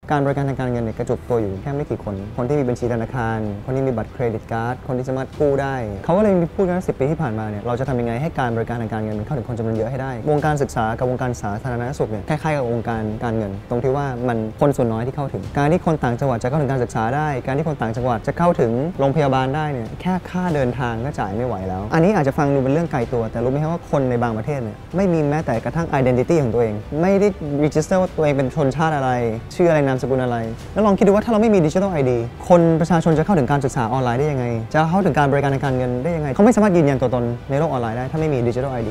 การบริการทางการเงินเนี่ยกระจุกตัวอยู่แค่ไม่กี่คนที่มีบัญชีธนาคารคนที่มีบัตรเครดิตการ์ดคนที่สามารถกู้ได้เขาก็เลยพูดกัน10 ปีที่ผ่านมาเนี่ยเราจะทำยังไงให้การบริการทางการเงินมันเข้าถึงคนจำนวนเยอะให้ได้วงการศึกษากับวงการสาธารณสุขเนี่ยคล้ายๆกับวงการการเงินตรงที่ว่ามันคนส่วนน้อยที่เข้าถึงการที่คนต่างจังหวัดจะเข้าถึงการศึกษาได้การที่คนต่างจังหวัดจะเข้าถึงโรงพยาบาลได้เนี่ยแค่ค่าเดินทางก็จ่ายไม่ไหวแล้วอันนี้อาจจะฟังดูเป็นเรื่องไกลตัวแต่รู้ไหมครับว่าคนในบางประเทศเนี่ยไม่มีแม้แต่กระทั่ง identity ของตัวเองไม่ได้ register ว่าตัวเองเป็นชนชาติอะไรชื่ออะไรนามสกุลอะไรแล้วลองคิดดูว่าถ้าเราไม่มี digital ID คนประชาชนจะเข้าถึงการศึกษาออนไลน์ได้ยังไงจะเข้าถึงการบริการทางการเงินได้ยังไงเขาไม่สามารถยืนยันตัวตนในโลกออนไลน์ได้ถ้าไม่มี digital ID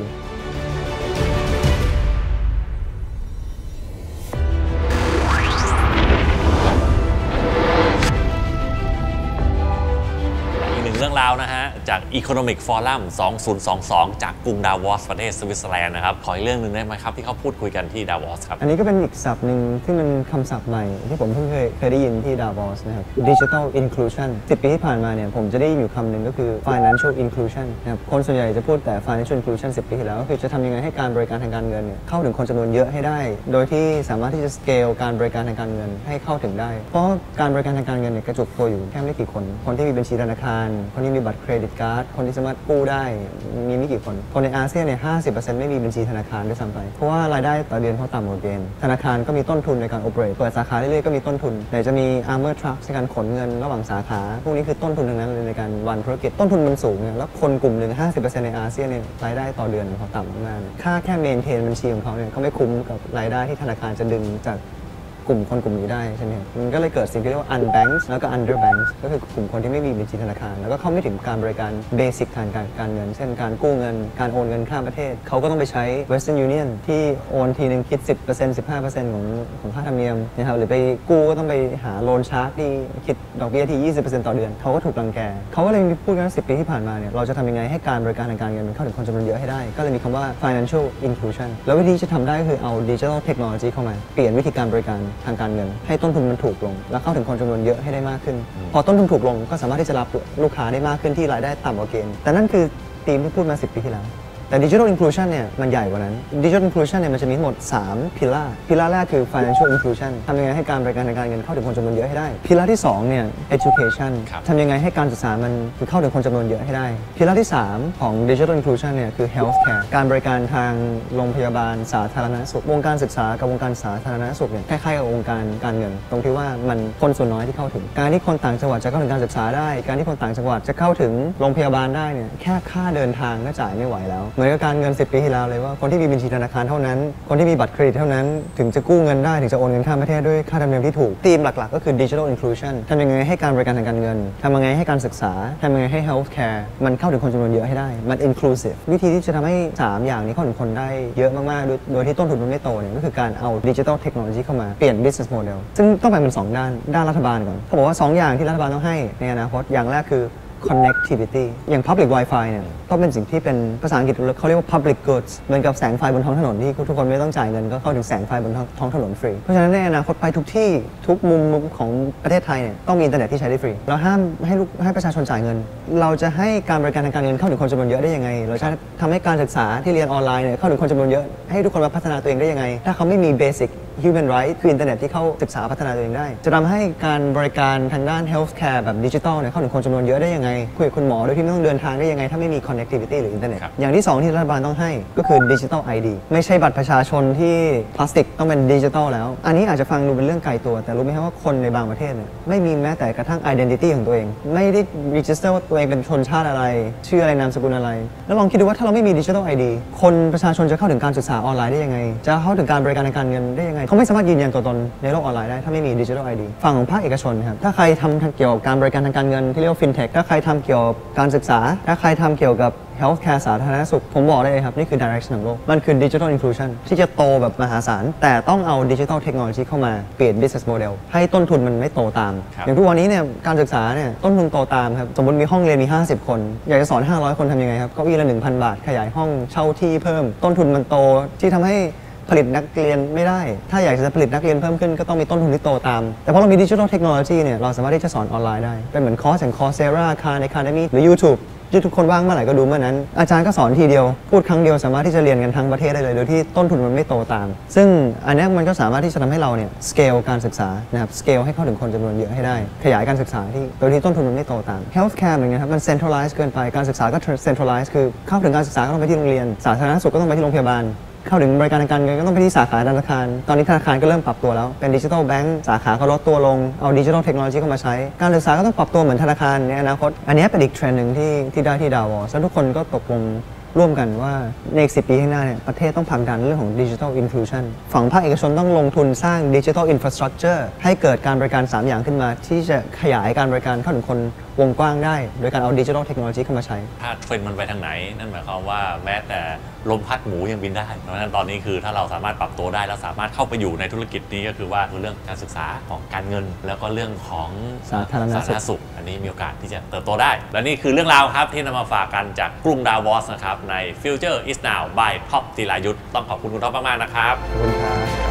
เรื่องราวนะฮะจาก Economic Forum 2022 จากกรุงดาวอสประเทศสวิตเซอร์แลนด์นะครับขออีกเรื่องหนึ่งได้ไหมครับที่เขาพูดคุยกันที่ดาวอสครับอันนี้ก็เป็นอีกศัพท์หนึ่งที่มันคำศัพท์ใหม่ที่ผมเพิ่งเคยได้ยินที่ดาวอสนะครับ Digital Inclusion 10 ปีที่ผ่านมาเนี่ยผมจะได้ยินอยู่คำหนึ่งก็คือ Financial Inclusion นะครับคนส่วนใหญ่จะพูดแต่ Financial Inclusion 10 ปีที่แล้วก็คือจะทำยังไงให้การบริการทางการเงินเนี่ยเข้าถึงคนจำนวนเยอะให้ได้โดยที่สามารถที่จะ scale การบริการทางการเงินให้เข้าถึงได้เพราะการบริการทางการเงินเนี่ยกระจุกตัวอยู่แค่ไม่กี่คนที่มีบัญชีธนาคารคนที่มีบัตรเครดิตการ์ดคนที่สามารถกู้ได้มีไม่กี่คนในอาเซียนเนี่ย 50% ไม่มีบัญชีธนาคารด้วยซ้ำไปเพราะว่ารายได้ต่อเดือนเขาต่ำกว่าเกณฑ์ธนาคารก็มีต้นทุนในการ operate เปิดสาขาเรื่อยๆก็มีต้นทุนไหนจะมี armor trucks ในการขนเงินระหว่างสาขาพวกนี้คือต้นทุนทั้งนั้นเลยในการรันธุรกิจต้นทุนมันสูงเนี่ยแล้วคนกลุ่มหนึ่ง 50% ในอาเซียนเนี่ยรายได้ต่อเดือนเขาต่ำมากค่าแค่ maintain บัญชีของเขาเนี่ยก็ไม่คุ้มกับรายได้ที่ธนาคารจะดึงจากกลุ่มคนกลุ่มนี้ได้ใช่ไหมมันก็เลยเกิดสิ่งที่เรียกว่า unbanked แล้วก็ underbanked ก็คือกลุ่มคนที่ไม่มีบัญชีธนาคารแล้วก็เข้าไม่ถึงการบริการ basic ทางการเงินเช่นการกู้เงินการโอนเงินข้ามประเทศเขาก็ต้องไปใช้ Western Union ที่โอนทีนึงคิด 10% 15% ของค่าธรรมเนียมนะครับหรือไปกู้ก็ต้องไปหาโลนชาร์กที่คิดดอกเบี้ยที่ 20% ต่อเดือนเขาก็ถูกรังแกเขาก็เลยพูดกัน10 ปีที่ผ่านมาเนี่ยเราจะทำยังไงให้การบริการทางการเงินมันเข้าถึงคนจำนวนเยอะให้ได้ก็เลยมีคำว่า financial inclusion แล้ววิธีจะทำได้ก็คือเอา digital technology เข้ามาเปลี่ยนวิธีการบริการทางการเงินให้ต้นทุนมันถูกลงและเข้าถึงคนจำนวนเยอะให้ได้มากขึ้นพอต้นทุนถูกลงก็สามารถที่จะรับลูกค้าได้มากขึ้นที่รายได้ต่ำกว่าเกณฑ์แต่นั่นคือธีมที่พูดมา10 ปีที่แล้วแต่ Digital Inclusion เนี่ยมันใหญ่กว่านั้น Digital Inclusion เนี่ยมันจะมีทั้งหมด3 พิลาร์แรกคือ Financial Inclusion ทำยังไงให้การบริการทางการเงินเข้าถึงคนจำนวนเยอะให้ได้พิลาร์ที่2เนี่ย Education ทำยังไงให้การศึกษามันเข้าถึงคนจำนวนเยอะให้ได้พิลาร์ที่3ของ Digital Inclusion เนี่ยคือ Healthcare การบริการทางโรงพยาบาลสาธารณสุขวงการศึกษากับวงการสาธารณสุขเนี่ยคล้ายๆกับวงการการเงินตรงที่ว่ามันคนส่วนน้อยที่เข้าถึงการที่คนต่างจังหวัดจะเข้าถึงการศึกษาได้การที่คนต่างจังหวัดจะเข้าถึงโรงพยาบาลได้เนี่ยแค่ค่าเดินทางก็จ่ายไม่ไหวแล้วเหมือนกับการเงิน10 ปีที่แล้วเลยว่าคนที่มีบัญชีธนาคารเท่านั้นคนที่มีบัตรเครดิตเท่านั้นถึงจะกู้เงินได้ถึงจะโอนเงินข้ามประเทศด้วยค่าธรรมเนียมที่ถูกธีมหลักๆก็คือ Digital Inclusion ทำยังไงให้การบริการทางการเงินทำยังไงให้การศึกษาทำยังไงให้ Healthcare มันเข้าถึงคนจำนวนเยอะให้ได้มัน inclusive วิธีที่จะทำให้3อย่างนี้เข้าถึงคนได้เยอะมากๆโดยที่ต้นทุนมันไม่โตเนี่ยก็คือการเอา Digital Technology เข้ามาเปลี่ยน business model ซึ่งต้องแบ่งเป็น2ด้านรัฐบาลก่อนเขาบอกว่า2อย่างที่รัฐบาลต้องให้ในอนาคตอย่างแรกคือconnectivity อย่าง public wifi เนี่ยต้องเป็นสิ่งที่เป็นภาษาอังกฤษเขาเรียกว่า public goods เหมือนกับแสงไฟบนท้องถนนที่ทุกคนไม่ต้องจ่ายเงินก็เข้าถึงแสงไฟบนท้องถนนฟรีเพราะฉะนั้นในอนาคตไปทุกที่ทุกมุมของประเทศไทยเนี่ยต้องมีอินเทอร์เน็ตที่ใช้ได้ฟรีเราห้ามให้ประชาชนจ่ายเงินเราจะให้การบริการทางการเงินเข้าถึงคนจำนวนเยอะได้ยังไงเราจะทำให้การศึกษาที่เรียนออนไลน์เนี่ยเข้าถึงคนจำนวนเยอะให้ทุกคนมาพัฒนาตัวเองได้ยังไงถ้าเขาไม่มี basic human right คืออินเทอร์เน็ตที่เข้าศึกษาพัฒนาตัวเองได้จะทำให้การบริการทางด้าน healthcare แบบดิจิทัลเนี่ยเข้าถึงคนจำนวนเยอะได้ยังไงคุยกับคุณหมอโดยที่ไม่ต้องเดินทางได้ยังไงถ้าไม่มี connectivity หรืออินเทอร์เน็ตอย่างที่2ที่รัฐบาลต้องให้ก็คือ digital ID ไม่ใช่บัตรประชาชนที่พลาสติกต้องเป็นดิจิทัลแล้วอันนี้อาจจะฟังดูเป็นเรื่องไกลตัวแต่รู้ไหมครับว่าคนในบางประเทศเนี่ยไม่มีแม้แต่กระทั่ง identity ของตัวเองไม่ได้ register ว่าตัวเองเป็นชนชาติอะไรชื่ออะไรนามสกุลอะไรแล้วลองคิดดูว่าถ้าเราไม่มี digital ID คนประชาชนจะเข้าถึงการศึกษาออนไลน์ได้ยังไงจะเข้าถึงการบริการทางการเงินได้ยังไงเขาไม่สามารถยืนยันตัวตนในโลกออนไลน์ได้ถ้าไม่มี Digital ID ฝั่งของภาคเอกชนครับถ้าใครทำเกี่ยวกับการบริการทางการเงินที่เรียกว่า FinTech ถ้าใครทำเกี่ยวกับการศึกษาถ้าใครทำเกี่ยวกับ Healthcare สาธารณสุขผมบอกได้เลยครับนี่คือ direction ของโลกมันคือ Digital Inclusion ที่จะโตแบบมหาศาลแต่ต้องเอา Digital Technology เข้ามาเปลี่ยน business model ให้ต้นทุนมันไม่โตตามอย่างทุกวันนี้เนี่ยการศึกษาเนี่ยต้นทุนโตตามครับสมมติมีห้องเรียนมี50 คนอยากจะสอน500 คนทำยังไงครับเก้าอี้ละ 1,000 บาทขยายห้องเช่าที่เพิ่มต้นทุนมันโตที่ทำให้ผลิตนักเรียนไม่ได้ถ้าอยากจะผลิตนักเรียนเพิ่มขึ้นก็ต้องมีต้นทุนที่โตตามแต่พอเรามีดิจิทัลเทคโนโลยีเนี่ยเราสามารถที่จะสอนออนไลน์ได้เป็นเหมือนคอร์สอย่าง Coursera Khan Academy หรือ YouTube ที่ทุกคนว่างเมื่อไหร่ก็ดูเมื่อนั้นอาจารย์ก็สอนทีเดียวพูดครั้งเดียวสามารถที่จะเรียนกันทั้งประเทศได้เลยโดยที่ต้นทุนมันไม่โตตามซึ่งอันนี้มันก็สามารถที่จะทำให้เราเนี่ยสเกลการศึกษานะครับสเกลให้เข้าถึงคนจำนวนเยอะให้ได้ขยายการศึกษาที่โดยที่ต้นทุนมันไม่โตตาม Healthcare เหมือนกันครับมัน centralize เกินไปการศึกษาก็ centralize คือเข้าถึงการศึกษาก็ต้องไปที่โรงเรียนสาธารณสุขก็ต้องไปที่โรงพยาบาลเข้าถึงบริการทางการเงินก็ต้องไปที่สาขาธนาคารตอนนี้ธนาคารก็เริ่มปรับตัวแล้วเป็นดิจิทัลแบงก์สาขาก็ลดตัวลงเอาดิจิทัลเทคโนโลยีเข้ามาใช้การศึกษาก็ต้องปรับตัวเหมือนธนาคารในอนาคตอันนี้เป็นอีกเทรนด์หนึ่งที่ได้ที่ดาวอสแล้วทุกคนก็ตกลงร่วมกันว่าในอีก10 ปีข้างหน้าเนี่ยประเทศต้องผลักดันเรื่องของดิจิทัลอินคลูชันฝั่งภาคเอกชนต้องลงทุนสร้างดิจิทัลอินฟราสตรักเจอร์ให้เกิดการบริการ3อย่างขึ้นมาที่จะขยายการบริการเข้าถึงคนวงกว้างได้โดยการเอาดิจิทัลเทคโนโลยีเข้ามาใช้ถ้าเทรนด์มันไปทางไหนนั่นหมายความว่าแม้แต่ลมพัดหมูยังบินได้เพราะฉะนั้นตอนนี้คือถ้าเราสามารถปรับตัวได้แล้วสามารถเข้าไปอยู่ในธุรกิจนี้ก็คือว่าเรื่องการศึกษาของการเงินแล้วก็เรื่องของสาธารณสุขอันนี้มีโอกาสที่จะเติบโตได้และนี่คือเรื่องราวครับที่นำมาฝากกันจากกรุงดาวอสนะครับใน Future is Now by ท็อปจิรายุทธต้องขอบคุณคุณท็อปมากๆนะครับขอบคุณครับ